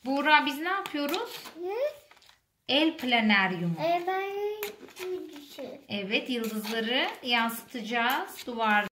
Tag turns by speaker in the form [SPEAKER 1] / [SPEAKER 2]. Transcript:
[SPEAKER 1] Buğra biz ne yapıyoruz? El planeryumu. Evet, yıldızları yansıtacağız duvarda.